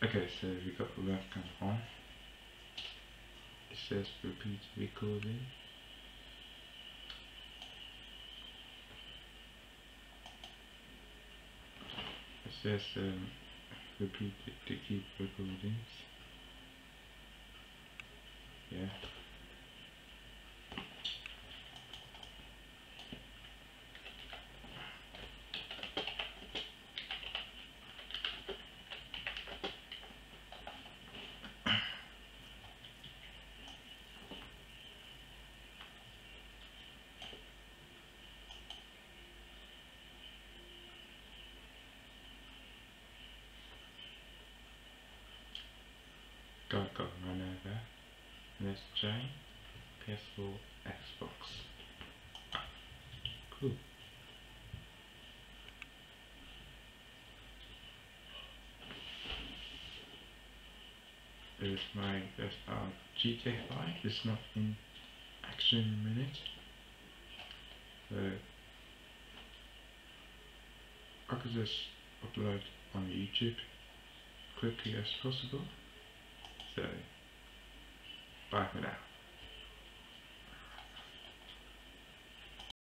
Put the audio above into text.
Okay, so we got the webcam on. It says repeat recording. It says repeat to keep recordings. Yeah. Got run over. And let's join PS4, Xbox. Cool. There's my GTA 5. It's not in action in a minute. So I could just upload on YouTube quickly as possible. So bye for now.